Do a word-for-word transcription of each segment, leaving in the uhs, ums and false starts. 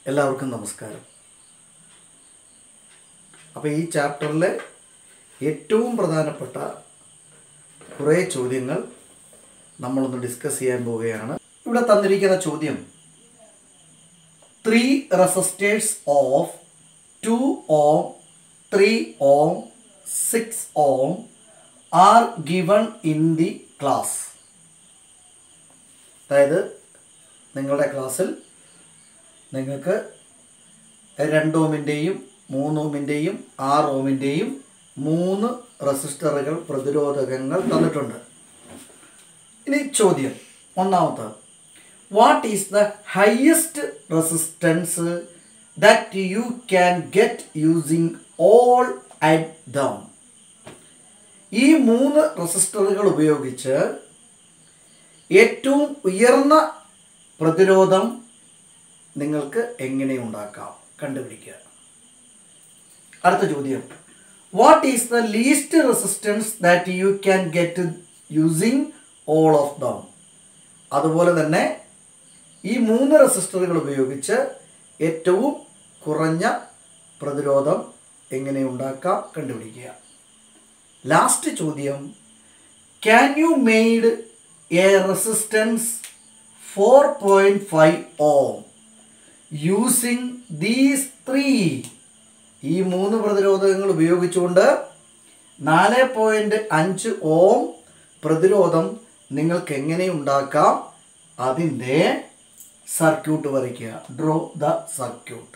എല്ലാവർക്കും നമസ്കാരം. അപ്പോൾ ഈ ചാപ്റ്ററിലെ ഏറ്റവും പ്രധാനപ്പെട്ട കുറേ ചോദ്യങ്ങൾ നമ്മളൊന്ന് ഡിസ്കസ് ചെയ്യാൻ പോവുകയാണ്. ഇവിടെ തന്നിരിക്കുന്ന ചോദ്യം, three resistors of two ohm, three ohm, six ohm are given in the class. അതായത് നിങ്ങളുടെ ക്ലാസ്സിൽ നിങ്ങൾക്ക് രണ്ട് ഓമിൻ്റെയും മൂന്ന് ഓമിൻ്റെയും ആറ് ഓമിൻ്റെയും മൂന്ന് റെസിസ്റ്ററുകൾ പ്രതിരോധകങ്ങൾ തന്നിട്ടുണ്ട്. ഇനി ചോദ്യം ഒന്നാമത്തെ, what is the highest resistance that you can get using all at them? ഈ മൂന്ന് റെസിസ്റ്ററുകൾ ഉപയോഗിച്ച് ഏറ്റവും ഉയർന്ന പ്രതിരോധം നിങ്ങൾക്ക് എങ്ങനെ ഉണ്ടാക്കാം കണ്ടുപിടിക്കുക. അടുത്ത ചോദ്യം, what is the least resistance that you can get using all of them? അതുപോലെ തന്നെ ഈ മൂന്ന് റെസിസ്റ്ററുകൾ ഉപയോഗിച്ച് ഏറ്റവും കുറഞ്ഞ പ്രതിരോധം എങ്ങനെ ഉണ്ടാക്കാം കണ്ടുപിടിക്കുക. ലാസ്റ്റ് ചോദ്യം, can you made a resistance four point five ohm using these three? ഈ മൂന്ന് പ്രതിരോധകങ്ങൾ ഉപയോഗിച്ചുകൊണ്ട് നാല് പോയിൻറ്റ് അഞ്ച് ഓം പ്രതിരോധം നിങ്ങൾക്ക് എങ്ങനെ ഉണ്ടാക്കാം? അതിൻ്റെ സർക്യൂട്ട് വരയ്ക്കുക. Draw the circuit.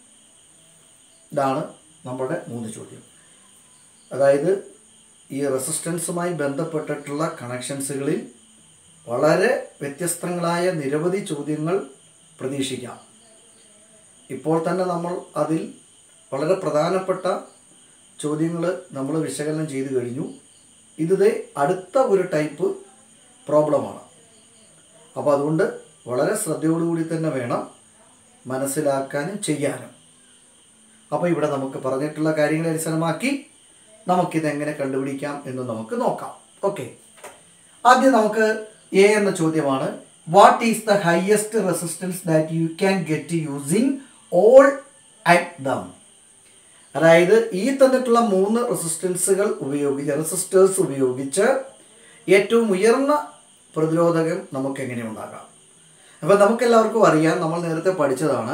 ഇതാണ് നമ്മുടെ മൂന്ന് ചോദ്യം. അതായത് ഈ റെസിസ്റ്റൻസുമായി ബന്ധപ്പെട്ടിട്ടുള്ള കണക്ഷൻസുകളിൽ വളരെ വ്യത്യസ്തങ്ങളായ നിരവധി ചോദ്യങ്ങൾ പ്രതീക്ഷിക്കാം. ഇപ്പോൾ തന്നെ നമ്മൾ അതിൽ വളരെ പ്രധാനപ്പെട്ട ചോദ്യങ്ങൾ നമ്മൾ വിശകലനം ചെയ്തു കഴിഞ്ഞു. ഇത് അടുത്ത ഒരു ടൈപ്പ് പ്രോബ്ലമാണ്. അപ്പോൾ അതുകൊണ്ട് വളരെ ശ്രദ്ധയോടുകൂടി തന്നെ വേണം മനസ്സിലാക്കാനും ചെയ്യാനും. അപ്പോൾ ഇവിടെ നമുക്ക് പറഞ്ഞിട്ടുള്ള കാര്യങ്ങളെ അടിസ്ഥാനമാക്കി നമുക്കിതെങ്ങനെ കണ്ടുപിടിക്കാം എന്ന് നമുക്ക് നോക്കാം. ഓക്കെ, ആദ്യം നമുക്ക് എ എന്ന ചോദ്യമാണ്, what is the highest resistance that you can get using all at them? അതായത് ഈ തന്നിട്ടുള്ള മൂന്ന് റെസിസ്റ്റൻസുകൾ ഉപയോഗിച്ച് റെസിസ്റ്റേഴ്സ് ഉപയോഗിച്ച് ഏറ്റവും ഉയർന്ന പ്രതിരോധകം നമുക്ക് എങ്ങനെ ഉണ്ടാക്കാം? അപ്പോൾ നമുക്കെല്ലാവർക്കും അറിയാം, നമ്മൾ നേരത്തെ പഠിച്ചതാണ്,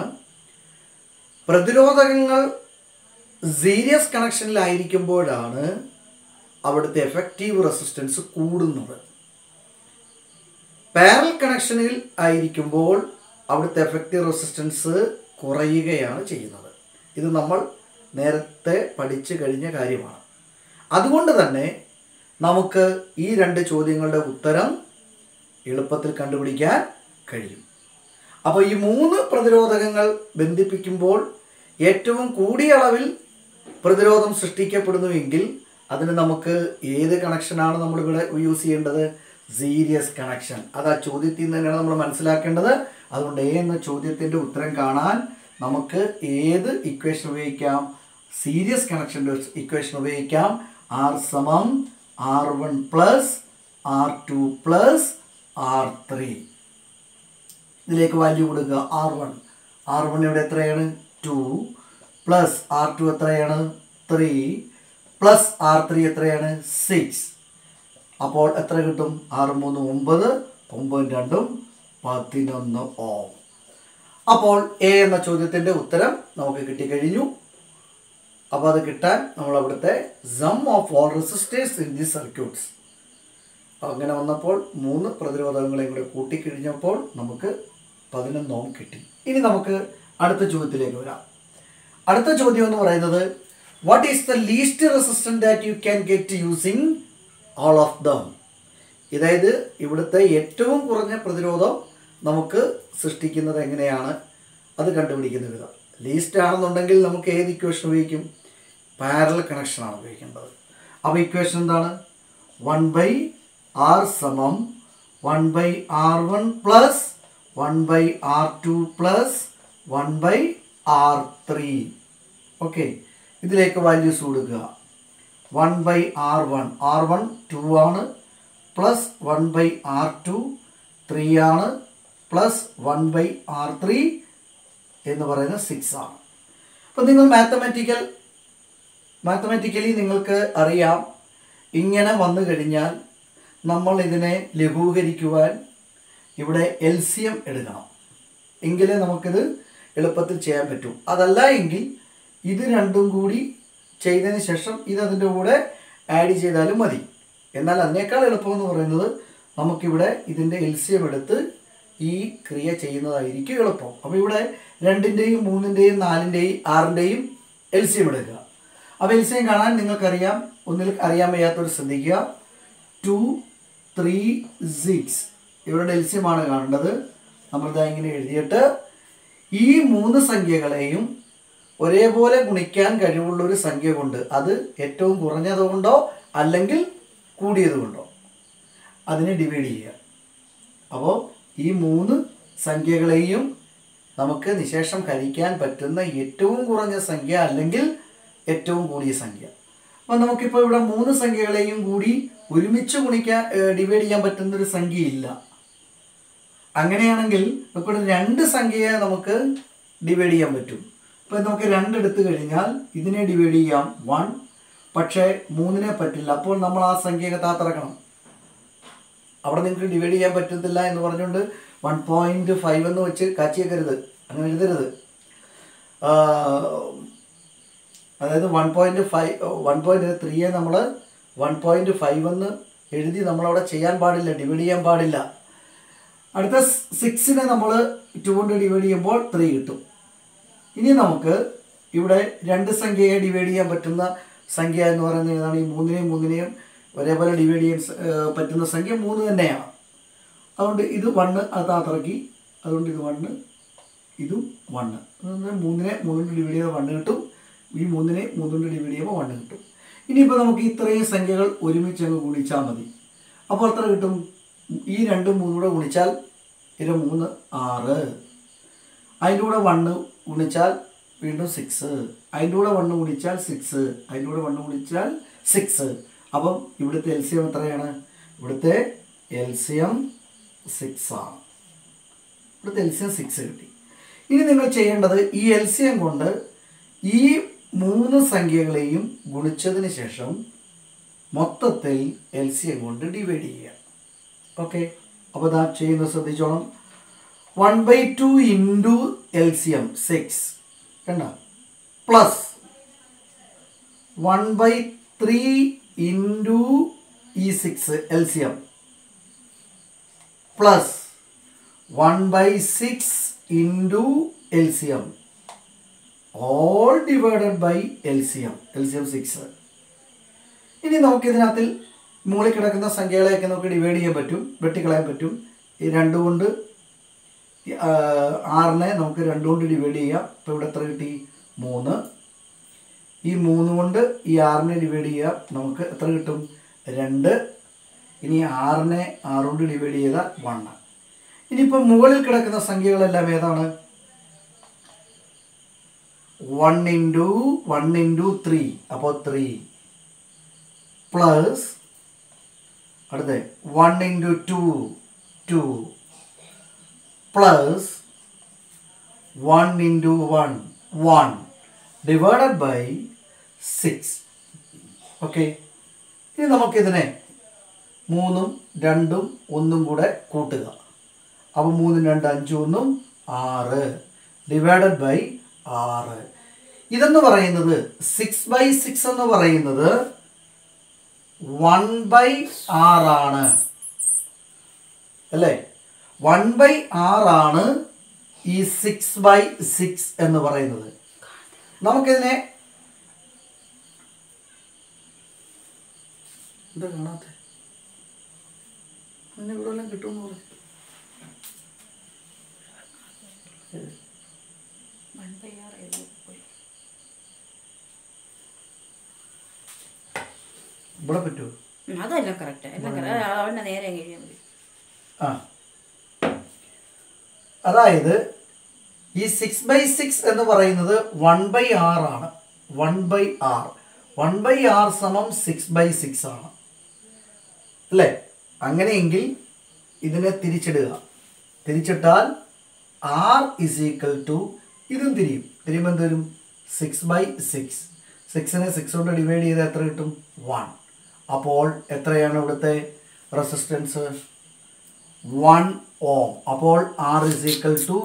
പ്രതിരോധകങ്ങൾ സീരീസ് കണക്ഷനിലായിരിക്കുമ്പോഴാണ് അവിടുത്തെ എഫക്റ്റീവ് റെസിസ്റ്റൻസ് കൂടുന്നത്. പാരലൽ കണക്ഷനിൽ ആയിരിക്കുമ്പോൾ അവിടുത്തെ എഫക്റ്റീവ് റെസിസ്റ്റൻസ് കുറയുകയാണ് ചെയ്യുന്നത്. ഇത് നമ്മൾ നേരത്തെ പഠിച്ചു കഴിഞ്ഞ കാര്യമാണ്. അതുകൊണ്ട് തന്നെ നമുക്ക് ഈ രണ്ട് ചോദ്യങ്ങളുടെ ഉത്തരം എളുപ്പത്തിൽ കണ്ടുപിടിക്കാൻ കഴിയും. അപ്പോൾ ഈ മൂന്ന് പ്രതിരോധകങ്ങൾ ബന്ധിപ്പിക്കുമ്പോൾ ഏറ്റവും കൂടിയ അളവിൽ പ്രതിരോധം സൃഷ്ടിക്കപ്പെടുന്നുവെങ്കിൽ അതിന് നമുക്ക് ഏത് കണക്ഷനാണ് നമ്മളിവിടെ യൂസ് ചെയ്യേണ്ടത്? Series connection. അത് ആ ചോദ്യത്തിൽ നിന്ന് തന്നെയാണ് നമ്മൾ മനസ്സിലാക്കേണ്ടത്. അതുകൊണ്ട് എ എന്ന ചോദ്യത്തിൻ്റെ ഉത്തരം കാണാൻ നമുക്ക് ഏത് ഇക്വേഷൻ ഉപയോഗിക്കാം? സീരീസ് കണക്ഷൻ്റെ ഇക്വേഷൻ ഉപയോഗിക്കാം. ആർ സമം R one plus R two plus R three. ഇതിലേക്ക് വാല്യൂ കൊടുക്കുക. ആർ വൺ ആർ വൺ ഇവിടെ എത്രയാണ്? ടു പ്ലസ് ആർ ടു എത്രയാണ്? ത്രീ പ്ലസ് ആർ ത്രീ എത്രയാണ്? സിക്സ്. അപ്പോൾ എത്ര കിട്ടും? ആറ് മൂന്ന് ഒമ്പത്, ഒമ്പതും രണ്ടും പതിനൊന്ന് ഓം. അപ്പോൾ എ എന്ന ചോദ്യത്തിൻ്റെ ഉത്തരം നമുക്ക് കിട്ടിക്കഴിഞ്ഞു. അപ്പോൾ അത് കിട്ടാൻ നമ്മൾ അവിടുത്തെ sum of all resistors in the circuits അങ്ങനെ വന്നപ്പോൾ മൂന്ന് പ്രതിരോധങ്ങളെയും കൂടെ കൂട്ടിക്കഴിഞ്ഞപ്പോൾ നമുക്ക് പതിനൊന്ന് ഓം കിട്ടി. ഇനി നമുക്ക് അടുത്ത ചോദ്യത്തിലേക്ക് വരാം. അടുത്ത ചോദ്യം എന്ന് പറയുന്നത്, what is the least resistance that you can get using all of them? അതായത് ഇവിടുത്തെ ഏറ്റവും കുറഞ്ഞ പ്രതിരോധം നമുക്ക് സൃഷ്ടിക്കുന്നത് എങ്ങനെയാണ് അത് കണ്ടുപിടിക്കുന്ന വിധം. ലീസ്റ്റ് ആണെന്നുണ്ടെങ്കിൽ നമുക്ക് ഏത് ഇക്വേഷൻ ഉപയോഗിക്കും? പാരലൽ കണക്ഷനാണ് ഉപയോഗിക്കേണ്ടത്. അപ്പോൾ ഇക്വേഷൻ എന്താണ്? വൺ ബൈ ആർ സമം one by R one plus one by R two plus one by R three. Okay, ഇതിലേക്ക് വാല്യൂസ് കൊടുക്കുക. One by R one, R one two ആണ്, plus one by R two three ആണ്, plus one by R three എന്ന് പറയുന്നത് six ആണ്. അപ്പം നിങ്ങൾ mathematical mathematically നിങ്ങൾക്ക് അറിയാം, ഇങ്ങനെ വന്നു കഴിഞ്ഞാൽ നമ്മൾ ഇതിനെ ലഘൂകരിക്കുവാൻ ഇവിടെ എൽ സി എം എടുക്കണം, എങ്കിലേ നമുക്കിത് എളുപ്പത്തിൽ ചെയ്യാൻ പറ്റൂ. അതല്ല എങ്കിൽ ഇത് രണ്ടും കൂടി ചെയ്തതിന് ശേഷം ഇത് അതിൻ്റെ കൂടെ ആഡ് ചെയ്താലും മതി. എന്നാൽ അതിനേക്കാൾ എളുപ്പമെന്ന് പറയുന്നത് നമുക്കിവിടെ ഇതിൻ്റെ എൽ സി എം എടുത്ത് ഈ ക്രിയ ചെയ്യുന്നതായിരിക്കും എളുപ്പം. അപ്പോൾ ഇവിടെ രണ്ടിൻ്റെയും മൂന്നിൻ്റെയും നാലിൻ്റെയും ആറിൻ്റെയും എൽ സി എം എടുക്കുക. അപ്പോൾ എൽ സി എം കാണാൻ നിങ്ങൾക്കറിയാം, ഒന്നിൽ അറിയാൻ വയ്യാത്തവർ ശ്രദ്ധിക്കുക. ടു ത്രീ സിക്സ് ഇവരുടെ എൽ സി എം ആണ് കാണേണ്ടത്. നമ്മളിതാ ഇങ്ങനെ എഴുതിയിട്ട് ഈ മൂന്ന് സംഖ്യകളെയും ഒരേപോലെ ഗുണിക്കാൻ കഴിവുള്ളൊരു സംഖ്യ കൊണ്ട്, അത് ഏറ്റവും കുറഞ്ഞതുകൊണ്ടോ അല്ലെങ്കിൽ കൂടിയതുകൊണ്ടോ അതിനെ ഡിവൈഡ് ചെയ്യുക. അപ്പോൾ ഈ മൂന്ന് സംഖ്യകളെയും നമുക്ക് നിശേഷം ഹരിക്കാൻ പറ്റുന്ന ഏറ്റവും കുറഞ്ഞ സംഖ്യ അല്ലെങ്കിൽ ഏറ്റവും കൂടിയ സംഖ്യ. അപ്പോൾ നമുക്കിപ്പോൾ ഇവിടെ മൂന്ന് സംഖ്യകളെയും കൂടി ഒരുമിച്ച് ഗുണിക്കാൻ ഡിവൈഡ് ചെയ്യാൻ പറ്റുന്നൊരു സംഖ്യയില്ല. അങ്ങനെയാണെങ്കിൽ ഇപ്പോൾ രണ്ട് സംഖ്യയെ നമുക്ക് ഡിവൈഡ് ചെയ്യാൻ പറ്റും. ഇപ്പോൾ നമുക്ക് രണ്ട് എടുത്തു കഴിഞ്ഞാൽ ഇതിനെ ഡിവൈഡ് ചെയ്യാം വൺ, പക്ഷേ മൂന്നിനെ പറ്റില്ല. അപ്പോൾ നമ്മൾ ആ സംഖ്യയെ താത്തിറക്കണം. അവിടെ നിങ്ങൾക്ക് ഡിവൈഡ് ചെയ്യാൻ പറ്റത്തില്ല എന്ന് പറഞ്ഞുകൊണ്ട് വൺ പോയിൻറ്റ് ഫൈവ് എന്ന് വെച്ച് കാച്ചിയേക്കരുത്, അങ്ങനെ എഴുതരുത്. അതായത് one point five one point ത്രീയെ നമ്മൾ വൺ പോയിൻറ്റ് ഫൈവ് എന്ന് എഴുതി നമ്മളവിടെ ചെയ്യാൻ പാടില്ല, ഡിവൈഡ് ചെയ്യാൻ പാടില്ല. അടുത്ത സിക്സിനെ നമ്മൾ ടു കൊണ്ട് ഡിവൈഡ് ചെയ്യുമ്പോൾ ത്രീ കിട്ടും. ഇനി നമുക്ക് ഇവിടെ രണ്ട് സംഖ്യയെ ഡിവൈഡ് ചെയ്യാൻ പറ്റുന്ന സംഖ്യ എന്ന് പറയുന്നത് ഏതാണ്? ഈ മൂന്നിനെയും മൂന്നിനെയും ഒരേപോലെ ഡിവൈഡ് ചെയ്യാൻ പറ്റുന്ന സംഖ്യ മൂന്ന് തന്നെയാണ്. അതുകൊണ്ട് ഇത് വണ്ണ് അത് അത്രയ്ക്ക്, അതുകൊണ്ട് ഇത് വണ്ണ് ഇതും വണ്ണ്. മൂന്നിനെ മൂന്നിന് ഡിവൈഡ് ചെയ്താൽ വണ്ണ് കിട്ടും, ഈ മൂന്നിനെ മൂന്നിന് ഡിവൈഡ് ചെയ്യുമ്പോൾ വണ്ണ് കിട്ടും. ഇനിയിപ്പോൾ നമുക്ക് ഇത്രയും സംഖ്യകൾ ഒരുമിച്ച് അങ്ങ് ഗുണിച്ചാൽ മതി. അപ്പോൾ എത്ര കിട്ടും? ഈ രണ്ടും മൂന്നും കൂടെ ഗുണിച്ചാൽ ഇത് മൂന്ന് ആറ്, അതിൻ്റെ കൂടെ വണ്ണ് ഗുണിച്ചാൽ വീണ്ടും സിക്സ്, അതിൻ്റെ കൂടെ വണ്ണ് ഗുണിച്ചാൽ സിക്സ്, അതിൻ്റെ കൂടെ വണ്ണ് ഗുണിച്ചാൽ സിക്സ്. അപ്പം ഇവിടുത്തെ എൽ സി എം എത്രയാണ്? ഇവിടുത്തെ എൽ സി എം സിക്സ് ആണ്. ഇവിടുത്തെ എൽ സി എം സിക്സ് കിട്ടി. ഇനി നിങ്ങൾ ചെയ്യേണ്ടത് ഈ എൽ സി എം കൊണ്ട് ഈ മൂന്ന് സംഖ്യകളെയും ഗുണിച്ചതിന് ശേഷം മൊത്തത്തിൽ എൽ സി എം കൊണ്ട് ഡിവൈഡ് ചെയ്യുക. ഓക്കെ, അപ്പോൾ ഇതാ ചെയ്യുന്നത് ശ്രദ്ധിച്ചോണം. One by two into L C M six കണ്ട, plus one by three into ഈ six L C M, plus one by six into L C M, all divided by L C M, L C M six. ഇനി നമുക്കിതിനകത്തിൽ മുകളിൽ കിടക്കുന്ന സംഖ്യകളെയൊക്കെ നമുക്ക് divide ചെയ്യാൻ പറ്റും, വെട്ടിക്കളയാൻ പറ്റും. ഈ രണ്ട് കൊണ്ട് ആറിനെ നമുക്ക് രണ്ട് കൊണ്ട് ഡിവൈഡ് ചെയ്യാം. ഇപ്പോൾ ഇവിടെ എത്ര കിട്ടി? മൂന്ന്. ഈ മൂന്ന് കൊണ്ട് ഈ ആറിനെ ഡിവൈഡ് ചെയ്യാം, നമുക്ക് എത്ര കിട്ടും? രണ്ട്. ഇനി ആറിനെ ആറ് കൊണ്ട് ഡിവൈഡ് ചെയ്താൽ വണ്ണ്. ഇനിയിപ്പോൾ മുകളിൽ കിടക്കുന്ന സംഖ്യകളെല്ലാം ഏതാണ്? One into one into three, അപ്പോൾ ത്രീ, പ്ലസ് അടുത്ത one into two two, plus one into one one, divided by six. Okay, ഇനി നമുക്കിതിനെ മൂന്നും രണ്ടും ഒന്നും കൂടെ കൂട്ടുക. അപ്പോൾ മൂന്നും രണ്ട് അഞ്ചും ഒന്നും ആറ്, ഡിവൈഡഡ് ബൈ ആറ്. ഇതെന്ന് പറയുന്നത് സിക്സ് ബൈ സിക്സ് എന്ന് പറയുന്നത് വൺ ബൈ ആറാണ് അല്ലേ? വൺ ബൈ ആറാണ് ഈ സിക്സ് ബൈ സിക്സ് എന്ന് പറയുന്നത്. നമുക്കിതിനെ എന്താ കാണാത്ത ഇവിടെ എല്ലാം കിട്ടുമെന്ന് പറഞ്ഞു. ഇവിടെ പറ്റുമോ? അതെല്ലാം കറക്റ്റ്, എല്ലാം നേരെ കഴിയാൻ മതി. ആ, അതായത് ഈ സിക്സ് ബൈ സിക്സ് എന്ന് പറയുന്നത് വൺ ബൈ ആറാണ്. One by R one by R സമം സിക്സ് ബൈ സിക്സ് ആണ് അല്ലേ? അങ്ങനെയെങ്കിൽ ഇതിനെ തിരിച്ചിടുക. തിരിച്ചിട്ടാൽ ആർ ഇസ് ഈക്വൽ ടു ഇതും തിരിയും. തിരിയുമ്പോൾ എന്ത് വരും? Six by six. സിക്സിനെ സിക്സ് കൊണ്ട് ഡിവൈഡ് ചെയ്താൽ എത്ര കിട്ടും? വൺ. അപ്പോൾ എത്രയാണ് ഇവിടുത്തെ റെസിസ്റ്റൻസ്? One ohm. അപ്പോൾ ആർ ഇസ് ഈക്വൽ ടു,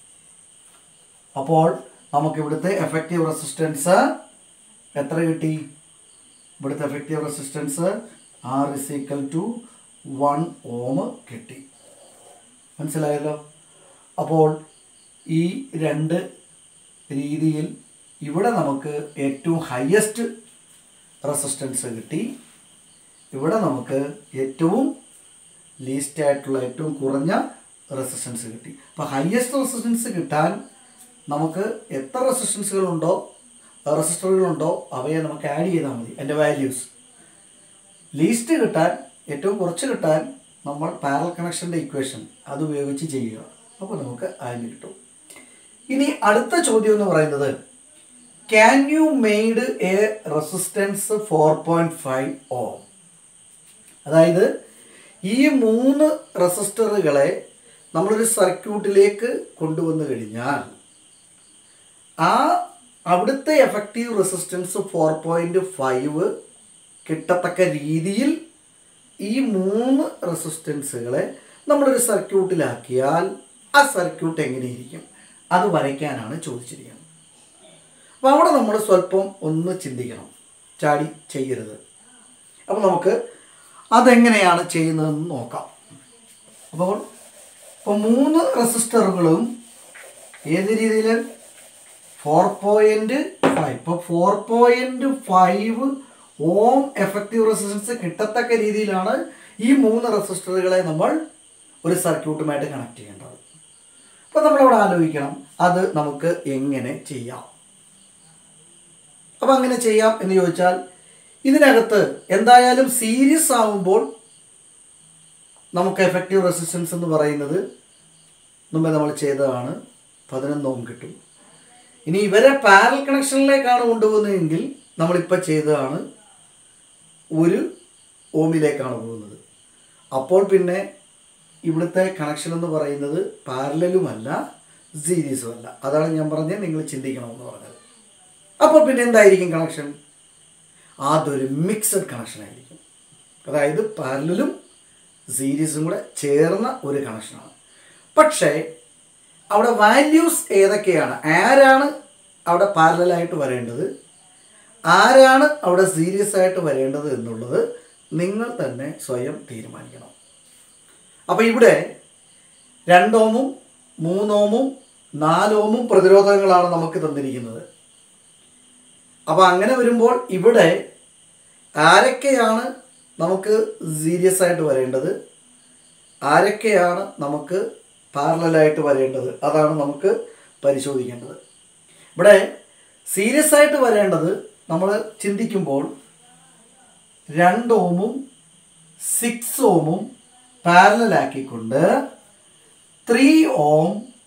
അപ്പോൾ നമുക്ക് ഇവിടുത്തെ എഫക്റ്റീവ് റെസിസ്റ്റൻസ് എത്ര കിട്ടി? ഇവിടുത്തെ effective resistance R is equal to one ohm കിട്ടി. മനസ്സിലായല്ലോ? അപ്പോൾ ഈ രണ്ട് രീതിയിൽ ഇവിടെ നമുക്ക് ഏറ്റവും ഹയസ്റ്റ് റെസിസ്റ്റൻസ് കിട്ടി, ഇവിടെ നമുക്ക് ഏറ്റവും ലീസ്റ്റ് ആയിട്ടുള്ള ഏറ്റവും കുറഞ്ഞ റെസിസ്റ്റൻസ് കിട്ടി. അപ്പോൾ ഹയസ്റ്റ് റെസിസ്റ്റൻസ് കിട്ടാൻ നമുക്ക് എത്ര റെസിസ്റ്റൻസുകളുണ്ടോ റെസിസ്റ്ററുകളുണ്ടോ അവയെ നമുക്ക് ആഡ് ചെയ്താൽ മതി, അതിൻ്റെ വാല്യൂസ്. ലീസ്റ്റ് കിട്ടാൻ, ഏറ്റവും കുറച്ച് കിട്ടാൻ നമ്മൾ പാരലൽ കണക്ഷൻ്റെ ഇക്വേഷൻ അത് ഉപയോഗിച്ച് ചെയ്യുക. അപ്പോൾ നമുക്ക് അതിന് കിട്ടും. ഇനി അടുത്ത ചോദ്യം എന്ന് പറയുന്നത്, can you made a resistance four point five ohm. അതായത് ഈ മൂന്ന് റെസിസ്റ്ററുകളെ നമ്മളൊരു സർക്യൂട്ടിലേക്ക് കൊണ്ടുവന്നു കഴിഞ്ഞാൽ ആ അവിടുത്തെ effective resistance four point five കിട്ടത്തക്ക രീതിയിൽ ഈ മൂന്ന് റെസിസ്റ്റൻസുകളെ നമ്മളൊരു സർക്യൂട്ടിലാക്കിയാൽ ആ സർക്യൂട്ട് എങ്ങനെയിരിക്കും, അത് വരയ്ക്കാനാണ് ചോദിച്ചിരിക്കുന്നത്. അപ്പോൾ അവിടെ നമ്മൾ സ്വല്പം ഒന്ന് ചിന്തിക്കണം, ചാടി ചെയ്യരുത്. അപ്പോൾ നമുക്ക് അതെങ്ങനെയാണ് ചെയ്യുന്നതെന്ന് നോക്കാം. അപ്പോൾ ഇപ്പോൾ മൂന്ന് റെസിസ്റ്ററുകളും ഏത് രീതിയിൽ? Four point five. ഇപ്പോൾ four point five ohm effective resistance കിട്ടത്തക്ക രീതിയിലാണ് ഈ മൂന്ന് റെസിസ്റ്ററുകളെ നമ്മൾ ഒരു സർക്യൂട്ടുമായിട്ട് കണക്ട് ചെയ്യേണ്ടത്. അപ്പോൾ നമ്മളവിടെ ആലോചിക്കണം അത് നമുക്ക് എങ്ങനെ ചെയ്യാം. അപ്പോൾ അങ്ങനെ ചെയ്യാം എന്ന് ചോദിച്ചാൽ, ഇതിനകത്ത് എന്തായാലും സീരീസ് ആവുമ്പോൾ നമുക്ക് എഫക്റ്റീവ് റെസിസ്റ്റൻസ് എന്ന് പറയുന്നത് മുമ്പേ നമ്മൾ ചെയ്തതാണ്, പതിനൊന്ന് ഓം കിട്ടും. ഇനി ഇവരെ പാരലൽ കണക്ഷനിലേക്കാണ് കൊണ്ടുപോകുന്നതെങ്കിൽ നമ്മളിപ്പോൾ ചെയ്തതാണ് ഒരു ഓമിലേക്കാണ് പോകുന്നത്. അപ്പോൾ പിന്നെ ഇവിടുത്തെ കണക്ഷൻ എന്ന് പറയുന്നത് പാരലലുമല്ല സീരീസുമല്ല. അതാണ് ഞാൻ പറഞ്ഞത് നിങ്ങൾ ചിന്തിക്കണമെന്ന് പറഞ്ഞത്. അപ്പോൾ പിന്നെ എന്തായിരിക്കും കണക്ഷൻ? അതൊരു മിക്സഡ് കണക്ഷൻ ആയിരിക്കും. അതായത് പാരലലും സീരീസും കൂടെ ചേർന്ന ഒരു കണക്ഷനാണ്. പക്ഷേ അവിടെ വാല്യൂസ് ഏതൊക്കെയാണ്, ആരാണ് അവിടെ പാരലലായിട്ട് വരേണ്ടത്, ആരാണ് അവിടെ സീരീസ് ആയിട്ട് വരേണ്ടത് എന്നുള്ളത് നിങ്ങൾ തന്നെ സ്വയം തീരുമാനിക്കണം. അപ്പോൾ ഇവിടെ രണ്ടോമും മൂന്നോമും നാലോമും പ്രതിരോധങ്ങളാണ് നമുക്ക് തന്നിരിക്കുന്നത്. അപ്പോൾ അങ്ങനെ വരുമ്പോൾ ഇവിടെ ആരൊക്കെയാണ് നമുക്ക് സീരീസ് ആയിട്ട് വരേണ്ടത്, ആരൊക്കെയാണ് നമുക്ക് പാരലലായിട്ട് വരേണ്ടത്, അതാണ് നമുക്ക് പരിശോധിക്കേണ്ടത്. ഇവിടെ സീരീസ് ആയിട്ട് വരേണ്ടത് നമ്മൾ ചിന്തിക്കുമ്പോൾ രണ്ട് ഓമും സിക്സ് ഓമും പാരലലാക്കിക്കൊണ്ട് ത്രീ ഓം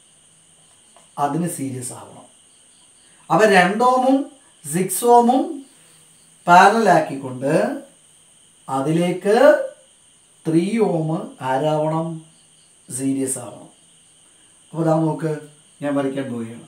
അതിന് സീരീസ് ആവണം. അപ്പോൾ രണ്ട് ഓമും സിക്സ് ഓമും പാരലലാക്കിക്കൊണ്ട് അതിലേക്ക് ത്രീ ഓം ആരാവണം? സീരീസ് ആവണം. അപ്പോൾ ഇതാ നോക്ക്, ഞാൻ വരയ്ക്കാൻ പോവുകയാണ്.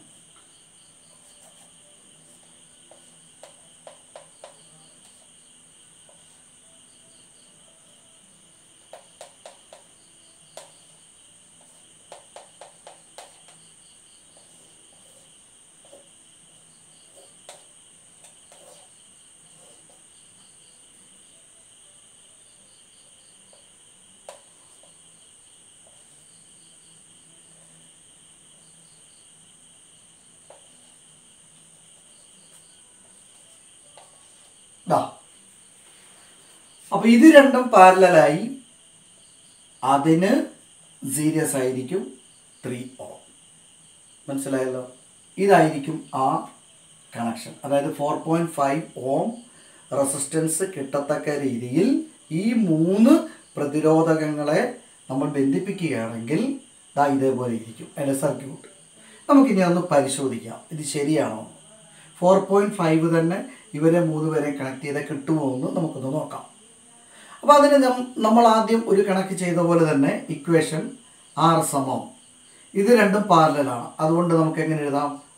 അപ്പോൾ ഇത് രണ്ടും പാരലലായി അതിന് സീരീസ് ആയിരിക്കും ത്രീ ഓം. മനസ്സിലായല്ലോ? ഇതായിരിക്കും ആ കണക്ഷൻ. അതായത് four point five ohm resistance കിട്ടത്തക്ക രീതിയിൽ ഈ മൂന്ന് പ്രതിരോധകങ്ങളെ നമ്മൾ ബന്ധിപ്പിക്കുകയാണെങ്കിൽ ദാ ഇതേപോലെ ഇരിക്കും അതിൻ്റെ സർക്യൂട്ട്. നമുക്കിനി ഒന്ന് പരിശോധിക്കാം ഇത് ശരിയാണോ. ഫോർ പോയിൻറ്റ് ഫൈവ് തന്നെ ഇവരെ മൂന്ന് പേരെ കണക്ട് ചെയ്താൽ കിട്ടുമോ എന്ന് നമുക്കൊന്ന് നോക്കാം. അപ്പോൾ അതിന് നമ്മൾ ആദ്യം ഒരു കണക്ക് ചെയ്ത പോലെ തന്നെ ഇക്വേഷൻ ആർ സമം ഇത് രണ്ടും പാരലലാണ്. അതുകൊണ്ട് നമുക്ക് എങ്ങനെ എഴുതാം?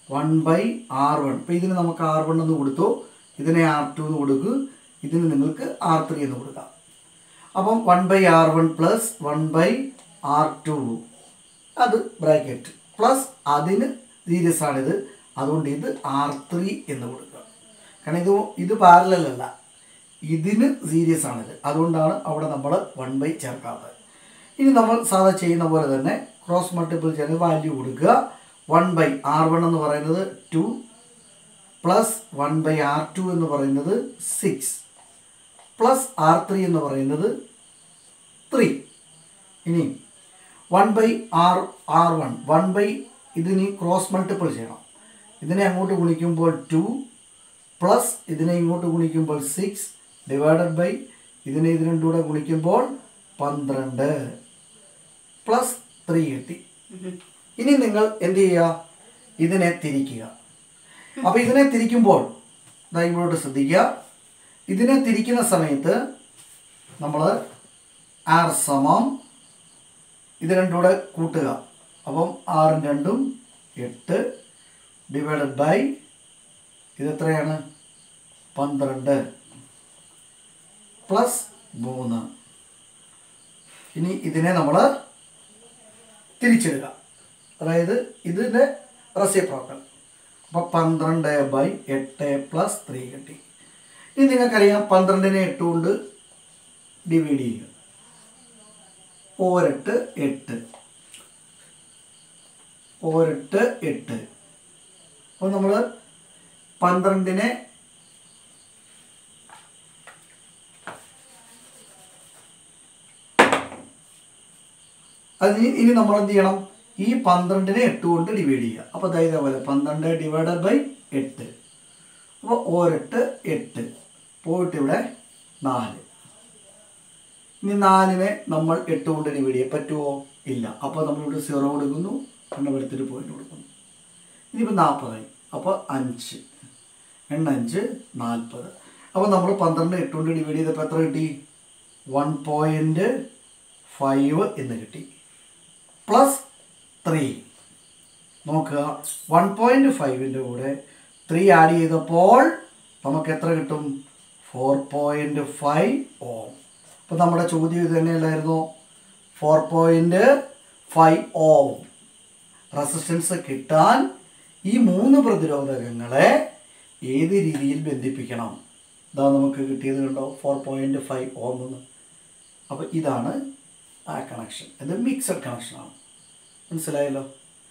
One by R one. ഇപ്പോൾ ഇതിന് നമുക്ക് ആർ വൺ എന്ന് കൊടുത്തു, ഇതിനെ ആർ ടു എന്ന് കൊടുക്കുക, ഇതിന് നിങ്ങൾക്ക് ആർ ത്രീ എന്ന് കൊടുക്കാം. അപ്പം one by R one plus one by R two അത് ബ്രാക്കറ്റ് പ്ലസ് അതിന് സീരീസ് ആണിത്, അതുകൊണ്ട് ഇത് ആർ ത്രീ എന്ന് കൊടുക്കുക. കാരണം ഇത് ഇത് പാരലൽ അല്ല, ഇതിന് സീരീസ് ആണിത്, അതുകൊണ്ടാണ് അവിടെ നമ്മൾ വൺ ബൈ ചേർക്കാത്തത്. ഇനി നമ്മൾ സാധാ ചെയ്യുന്ന പോലെ തന്നെ ക്രോസ് മൾട്ടിപ്പിൾ ചെയ്ത് വാല്യൂ കൊടുക്കുക. വൺ ബൈ ആർ വൺ എന്ന് പറയുന്നത് two plus one by R two എന്ന് പറയുന്നത് സിക്സ് പ്ലസ് ആർ ത്രീ എന്ന് പറയുന്നത് ത്രീ. ഇനി one by R R one one by ഇതിന് ക്രോസ് മൾട്ടിപ്പിൾ ചെയ്യണം. ഇതിനെ അങ്ങോട്ട് ഗുണിക്കുമ്പോൾ ടു പ്ലസ് ഇതിനെ ഇങ്ങോട്ട് ഗുണിക്കുമ്പോൾ സിക്സ് ഡിവൈഡഡ് ബൈ ഇതിനെ ഇത് രണ്ടും കൂടെ ഗുണിക്കുമ്പോൾ പന്ത്രണ്ട് പ്ലസ് ത്രീ കിട്ടി. ഇനി നിങ്ങൾ എന്ത് ചെയ്യുക, ഇതിനെ തിരിക്കുക. അപ്പോൾ ഇതിനെ തിരിക്കുമ്പോൾ ഇങ്ങോട്ട് ശ്രദ്ധിക്കുക, ഇതിനെ തിരിക്കുന്ന സമയത്ത് നമ്മൾ ആർ സമം ഇത് രണ്ടും കൂടെ കൂട്ടുക. അപ്പം ആറും രണ്ടും എട്ട് ഡിവൈഡഡ് ബൈ ഇതെത്രയാണ് പന്ത്രണ്ട് പ്ലസ് മൂന്ന്. ഇനി ഇതിനെ നമ്മൾ തിരിച്ചിടുക, അതായത് ഇതിൻ്റെ റെസിപ്രോക്കൽ. അപ്പോൾ പന്ത്രണ്ട് ബൈ എട്ട് പ്ലസ് ത്രീ കിട്ടി. ഇനി നിങ്ങൾക്കറിയാം പന്ത്രണ്ടിനെ എട്ട് കൊണ്ട് ഡിവൈഡ് ചെയ്യുക, ഓരെട്ട് എട്ട് ഓരെട്ട് എട്ട്. അപ്പോൾ നമ്മൾ പന്ത്രണ്ടിനെ അതിന് ഇനി നമ്മൾ എന്ത് ചെയ്യണം, ഈ പന്ത്രണ്ടിനെ എട്ട് കൊണ്ട് ഡിവൈഡ് ചെയ്യുക. അപ്പോൾ അതായത് പോലെ പന്ത്രണ്ട് ഡിവൈഡഡ് ബൈ എട്ട്. അപ്പോൾ ഓരെട്ട് എട്ട് പോയിട്ട് ഇവിടെ നാല്. ഇനി നാലിനെ നമ്മൾ എട്ട് കൊണ്ട് ഡിവൈഡ് ചെയ്യാൻ പറ്റുമോ? ഇല്ല. അപ്പോൾ നമ്മളിവിടെ സീറോ കൊടുക്കുന്നു, പിന്നെ എടുത്തിട്ട് പോയിന്റ് കൊടുക്കുന്നു. ഇനിയിപ്പോൾ നാൽപ്പതായി. അപ്പോൾ അഞ്ച് എണ്ണ അഞ്ച് നാൽപ്പത്. അപ്പോൾ നമ്മൾ പന്ത്രണ്ട് എട്ട് കൊണ്ട് ഡിവൈഡ് ചെയ്തപ്പോൾ എത്ര കിട്ടി? വൺ പോയിൻറ്റ് ഫൈവ് എന്ന് കിട്ടി. പ്ലസ് ത്രീ നോക്കുക, വൺ പോയിൻറ്റ് ഫൈവിൻ്റെ കൂടെ ത്രീ ആഡ് ചെയ്തപ്പോൾ നമുക്ക് എത്ര കിട്ടും? Four point five ohm. അപ്പോൾ നമ്മുടെ ചോദ്യം ഇത് തന്നെയല്ലായിരുന്നു, four point five ohm resistance കിട്ടാൻ ഈ മൂന്ന് പ്രതിരോധകങ്ങളെ ഏത് രീതിയിൽ ബന്ധിപ്പിക്കണം? ഇതാ നമുക്ക് കിട്ടിയത് കണ്ടോ, ഫോർ പോയിൻറ്റ് ഫൈവ് ഓം എന്ന്. അപ്പോൾ ഇതാണ് ആ കണക്ഷൻ. ഇത് മിക്സഡ് കണക്ഷനാണ്, മനസ്സിലായല്ലോ.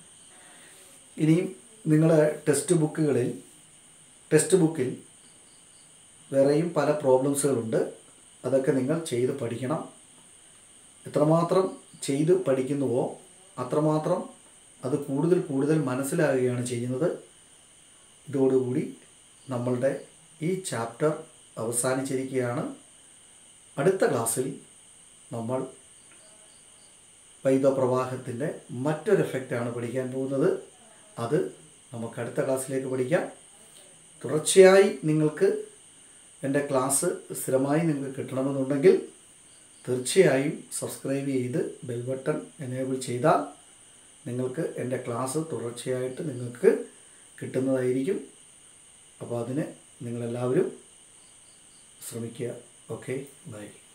ഇനിയും നിങ്ങളുടെ ടെക്സ്റ്റ് ബുക്കുകളിൽ ടെക്സ്റ്റ് ബുക്കിൽ വേറെയും പല പ്രോബ്ലംസുകളുണ്ട്, അതൊക്കെ നിങ്ങൾ ചെയ്ത് പഠിക്കണം. എത്രമാത്രം ചെയ്ത് പഠിക്കുന്നുവോ അത്രമാത്രം അത് കൂടുതൽ കൂടുതൽ മനസ്സിലാകുകയാണ് ചെയ്യുന്നത്. ഇതോടുകൂടി നമ്മളുടെ ഈ ചാപ്റ്റർ അവസാനിച്ചിരിക്കുകയാണ്. അടുത്ത ക്ലാസ്സിൽ നമ്മൾ വൈദ്യുതപ്രവാഹത്തിൻ്റെ മറ്റൊരു എഫക്റ്റാണ് പഠിക്കാൻ പോകുന്നത്. അത് നമുക്ക് അടുത്ത ക്ലാസ്സിലേക്ക് പഠിക്കാം. തുടർച്ചയായി നിങ്ങൾക്ക് എൻ്റെ ക്ലാസ് സ്ഥിരമായി നിങ്ങൾക്ക് കിട്ടണമെന്നുണ്ടെങ്കിൽ തീർച്ചയായും സബ്സ്ക്രൈബ് ചെയ്ത് ബെൽ ബട്ടൺ എനേബിൾ ചെയ്താൽ നിങ്ങൾക്ക് എൻ്റെ ക്ലാസ് തുടർച്ചയായിട്ട് നിങ്ങൾക്ക് കിട്ടുന്നതായിരിക്കും. അപ്പോൾ അതിന് നിങ്ങളെല്ലാവരും ശ്രമിക്കുക. Okay, by.